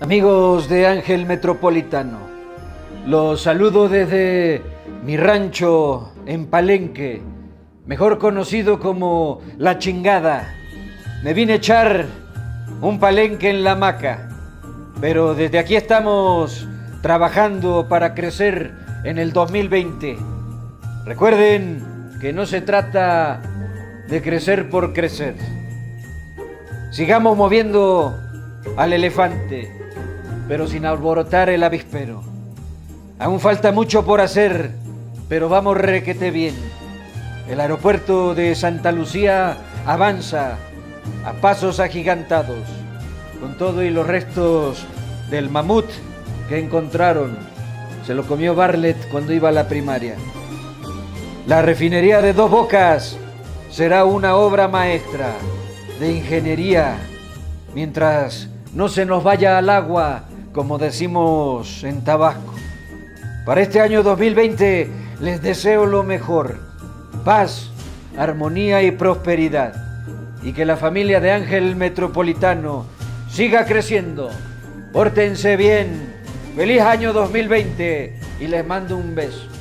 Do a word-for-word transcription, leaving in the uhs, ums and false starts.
Amigos de Ángel Metropolitano, los saludo desde mi rancho en Palenque, mejor conocido como La Chingada. Me vine a echar un palenque en la hamaca, pero desde aquí estamos trabajando para crecer en el dos mil veinte. Recuerden que no se trata de crecer por crecer. Sigamos moviendo al elefante, pero sin alborotar el avispero. Aún falta mucho por hacer, pero vamos requete bien. El aeropuerto de Santa Lucía avanza a pasos agigantados, con todo y los restos del mamut que encontraron. Se lo comió Bartlett cuando iba a la primaria. La refinería de Dos Bocas será una obra maestra de ingeniería, mientras no se nos vaya al agua, como decimos en Tabasco. Para este año dos mil veinte les deseo lo mejor: paz, armonía y prosperidad, y que la familia de Ángel Metropolitano siga creciendo. Pórtense bien. Feliz año dos mil veinte y les mando un beso.